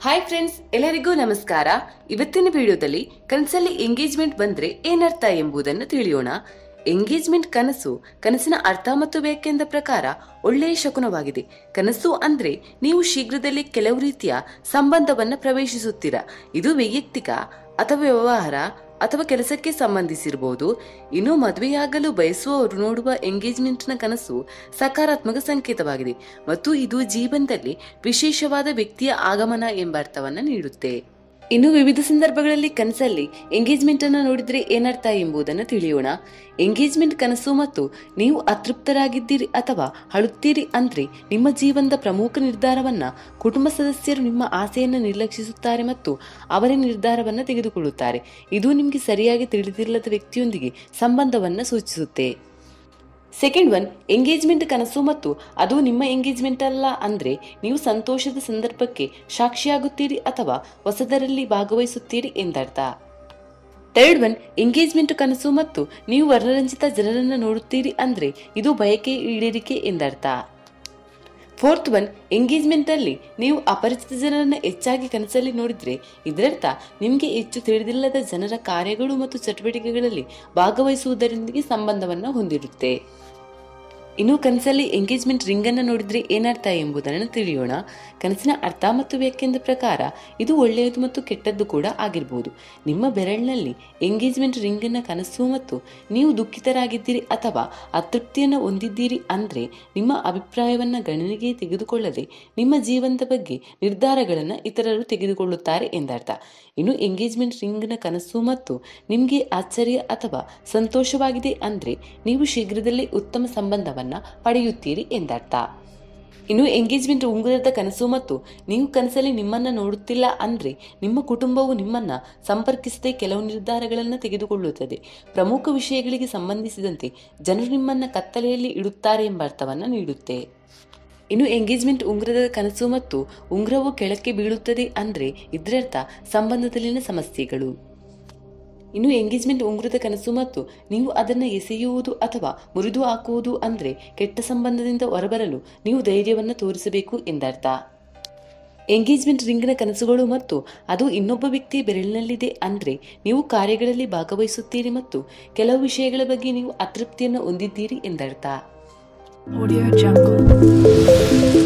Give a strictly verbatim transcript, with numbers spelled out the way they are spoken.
Hi friends, ಎಲ್ಲರಿಗೂ ನಮಸ್ಕಾರ. ಇವತ್ತಿನ ವಿಡಿಯೋದಲ್ಲಿ ಕನಸಲ್ಲಿ ಎಂಗೇಜ್ಮೆಂಟ್ ಬಂದ್ರೆ ಏನರ್ಥ ಎಂಬುದನ್ನು ತಿಳಿಯೋಣ. ಎಂಗೇಜ್ಮೆಂಟ್ ಕನಸು, ಕನಸಿನ ಅರ್ಥ ಮತ್ತು ವ್ಯಾಖ್ಯಾನದ ಪ್ರಕಾರ ಒಳ್ಳೆಯ ಶಕುನವಾಗಿದೆ. ಕನಸು ಅಂದ್ರೆ ನೀವು ಶೀಘ್ರದಲ್ಲೇ ಕೆಲವು ರೀತಿಯ ಸಂಬಂಧವನ್ನ ಪ್ರವೇಶಿಸುತ್ತೀರಾ. ಇದು ವೈಯಕ್ತಿಕ ಅಥವಾ ವ್ಯವಹಾರ ಅಥವಾ ಕೆಲಸಕ್ಕೆ ಸಂಬಂಧಿಸಿರಬಹುದು. ಇನ್ನು ಮದುವೆಯಾಗಲು ಬಯಸುವವರು ನೋಡುವ ಎಂಗೇಜ್ಮೆಂಟ್ ನ ಕನಸು ಸಕಾರಾತ್ಮಕ ಸಂಕೇತವಾಗಿದೆ ಮತ್ತು ಇದು ಜೀವನದಲ್ಲಿ ವಿಶೇಷವಾದ ವ್ಯಕ್ತಿಯ ಆಗಮನ ಎಂಬ ಅರ್ಥವನ್ನ ನೀಡುತ್ತೆ. ಇನ್ನು ವಿವಿಧ ಸಂದರ್ಭಗಳಲ್ಲಿ ಕನಸಲ್ಲಿ ಎಂಗೇಜ್ಮೆಂಟ್ ಅನ್ನು ನೋಡಿದ್ರೆ ಏನರ್ಥ ಎಂಬುದನ್ನು ತಿಳಿಯೋಣ. ಎಂಗೇಜ್ಮೆಂಟ್ ಕನಸು ಮತ್ತು ನೀವು ಅತೃಪ್ತರಾಗಿದ್ದೀರಿ ಅಥವಾ ಅಳುತ್ತೀರಿ ಅಂದ್ರೆ ನಿಮ್ಮ ಜೀವನದ ಪ್ರಮುಖ ನಿರ್ಧಾರವನ್ನ ಕುಟುಂಬ ಸದಸ್ಯರು ನಿಮ್ಮ ಆಸೆಯನ್ನು ನಿರ್ಲಕ್ಷಿಸುತ್ತಾರೆ ಮತ್ತು ಅವರೇ ನಿರ್ಧಾರವನ್ನ ತೆಗೆದುಕೊಳ್ಳುತ್ತಾರೆ. ಇದು ನಿಮಗೆ ಸರಿಯಾಗಿ ತಿಳಿದಿಲ್ಲದ ವ್ಯಕ್ತಿಯೊಂದಿಗೆ ಸಂಬಂಧವನ್ನ ಸೂಚಿಸುತ್ತೆ. ಸೆಕೆಂಡ್ ಒನ್, ಎಂಗೇಜ್ಮೆಂಟ್ ಕನಸು ಮತ್ತು ಅದು ನಿಮ್ಮ ಎಂಗೇಜ್ಮೆಂಟ್ ಅಲ್ಲ ಅಂದ್ರೆ ನೀವು ಸಂತೋಷದ ಸಂದರ್ಭಕ್ಕೆ ಸಾಕ್ಷಿಯಾಗುತ್ತೀರಿ ಅಥವಾ ಹೊಸದರಲ್ಲಿ ಭಾಗವಹಿಸುತ್ತೀರಿ ಎಂದರ್ಥ. ಥರ್ಡ್ ಒನ್, ಎಂಗೇಜ್ಮೆಂಟ್ ಕನಸು ಮತ್ತು ನೀವು ವರ್ಣರಂಜಿತ ಜನರನ್ನು ನೋಡುತ್ತೀರಿ ಅಂದ್ರೆ ಇದು ಬಯಕೆ ಈಡೇರಿಕೆ ಎಂದರ್ಥ. ಫೋರ್ತ್ ಒನ್, ಎಂಗೇಜ್ಮೆಂಟ್ ಅಲ್ಲಿ ನೀವು ಅಪರಿಚಿತ ಜನರನ್ನ ಹೆಚ್ಚಾಗಿ ಕನಸಲ್ಲಿ ನೋಡಿದ್ರೆ ಇದರರ್ಥ ನಿಮಗೆ ಹೆಚ್ಚು ತಿಳಿದಿಲ್ಲದ ಜನರ ಕಾರ್ಯಗಳು ಮತ್ತು ಚಟುವಟಿಕೆಗಳಲ್ಲಿ ಭಾಗವಹಿಸುವುದರೊಂದಿಗೆ ಸಂಬಂಧವನ್ನ ಹೊಂದಿರುತ್ತೆ. ಇನ್ನು ಕನಸಲ್ಲಿ ಎಂಗೇಜ್ಮೆಂಟ್ ರಿಂಗ್ ಅನ್ನು ನೋಡಿದ್ರೆ ಏನರ್ಥ ಎಂಬುದನ್ನು ತಿಳಿಯೋಣ. ಕನಸಿನ ಅರ್ಥ ಮತ್ತು ವ್ಯಾಖ್ಯಾನದ ಪ್ರಕಾರ ಇದು ಒಳ್ಳೆಯದು ಮತ್ತು ಕೆಟ್ಟದ್ದು ಕೂಡ ಆಗಿರಬಹುದು. ನಿಮ್ಮ ಬೆರಳಿನಲ್ಲಿ ಎಂಗೇಜ್ಮೆಂಟ್ ರಿಂಗ್ ಅನ್ನ ಕನಸು ಮತ್ತು ನೀವು ದುಃಖಿತರಾಗಿದ್ದೀರಿ ಅಥವಾ ಅತೃಪ್ತಿಯನ್ನು ಹೊಂದಿದ್ದೀರಿ ಅಂದ್ರೆ ನಿಮ್ಮ ಅಭಿಪ್ರಾಯವನ್ನ ಗಣನೆಗೆ ತೆಗೆದುಕೊಳ್ಳದೆ ನಿಮ್ಮ ಜೀವನದ ಬಗ್ಗೆ ನಿರ್ಧಾರಗಳನ್ನು ಇತರರು ತೆಗೆದುಕೊಳ್ಳುತ್ತಾರೆ ಎಂದರ್ಥ. ಇನ್ನು ಎಂಗೇಜ್ಮೆಂಟ್ ರಿಂಗ್ ನ ಕನಸು ಮತ್ತು ನಿಮ್ಗೆ ಆಶ್ಚರ್ಯ ಅಥವಾ ಸಂತೋಷವಾಗಿದೆ ಅಂದ್ರೆ ನೀವು ಶೀಘ್ರದಲ್ಲೇ ಉತ್ತಮ ಸಂಬಂಧವನ್ನ ಪಡೆಯುತ್ತೀರಿ ಎಂದರ್ಥ. ಇನ್ನು ಎಂಗೇಜ್ಮೆಂಟ್ ಉಂಗುರದ ಕನಸು ಮತ್ತು ನೀವು ಕನಸಲ್ಲಿ ನಿಮ್ಮನ್ನ ನೋಡುತ್ತಿಲ್ಲ ಅಂದ್ರೆ ನಿಮ್ಮ ಕುಟುಂಬವು ನಿಮ್ಮನ್ನ ಸಂಪರ್ಕಿಸದೆ ಕೆಲವು ನಿರ್ಧಾರಗಳನ್ನು ತೆಗೆದುಕೊಳ್ಳುತ್ತದೆ. ಪ್ರಮುಖ ವಿಷಯಗಳಿಗೆ ಸಂಬಂಧಿಸಿದಂತೆ ಜನರು ನಿಮ್ಮನ್ನ ಕತ್ತಲೆಯಲ್ಲಿ ಇಡುತ್ತಾರೆ ಎಂಬ ಅರ್ಥವನ್ನ ನೀಡುತ್ತೆ. ಇನ್ನು ಎಂಗೇಜ್ಮೆಂಟ್ ಉಂಗುರದ ಕನಸು ಮತ್ತು ಉಂಗುರವು ಕೆಳಕ್ಕೆ ಬೀಳುತ್ತದೆ ಅಂದ್ರೆ ಇದರರ್ಥ ಸಂಬಂಧದಲ್ಲಿನ ಸಮಸ್ಯೆಗಳು. ಇನ್ನು ಎಂಗೇಜ್ಮೆಂಟ್ ಉಂಗುರದ ಕನಸು ಮತ್ತು ನೀವು ಅದನ್ನು ಎಸೆಯುವುದು ಅಥವಾ ಮುರಿದು ಹಾಕುವುದು ಅಂದ್ರೆ ಕೆಟ್ಟ ಸಂಬಂಧದಿಂದ ಹೊರಬರಲು ನೀವು ಧೈರ್ಯವನ್ನು ತೋರಿಸಬೇಕು ಎಂದರ್ಥ. ಎಂಗೇಜ್ಮೆಂಟ್ ರಿಂಗ್ನ ಕನಸುಗಳು ಮತ್ತು ಅದು ಇನ್ನೊಬ್ಬ ವ್ಯಕ್ತಿ ಬೆರಳಿನಲ್ಲಿದೆ ಅಂದ್ರೆ ನೀವು ಕಾರ್ಯಗಳಲ್ಲಿ ಭಾಗವಹಿಸುತ್ತೀರಿ ಮತ್ತು ಕೆಲವು ವಿಷಯಗಳ ಬಗ್ಗೆ ನೀವು ಅತೃಪ್ತಿಯನ್ನು ಹೊಂದಿದ್ದೀರಿ ಎಂದರ್ಥ. Audio Jungle.